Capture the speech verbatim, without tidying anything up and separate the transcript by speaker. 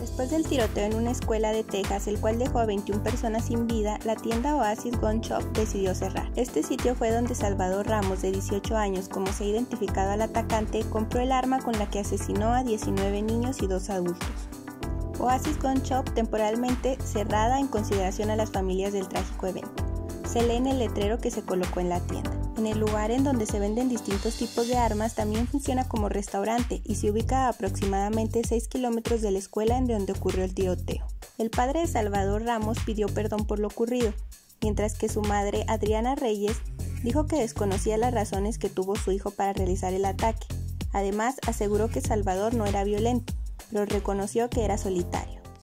Speaker 1: Después del tiroteo en una escuela de Texas, el cual dejó a veintiuna personas sin vida, la tienda Oasis Gun Shop decidió cerrar. Este sitio fue donde Salvador Ramos, de dieciocho años, como se ha identificado al atacante, compró el arma con la que asesinó a diecinueve niños y dos adultos. Oasis Gun Shop temporalmente cerrada en consideración a las familias del trágico evento. Se lee en el letrero que se colocó en la tienda. En el lugar en donde se venden distintos tipos de armas también funciona como restaurante y se ubica a aproximadamente seis kilómetros de la escuela en donde ocurrió el tiroteo. El padre de Salvador Ramos pidió perdón por lo ocurrido, mientras que su madre, Adriana Reyes, dijo que desconocía las razones que tuvo su hijo para realizar el ataque. Además, aseguró que Salvador no era violento, pero reconoció que era solitario.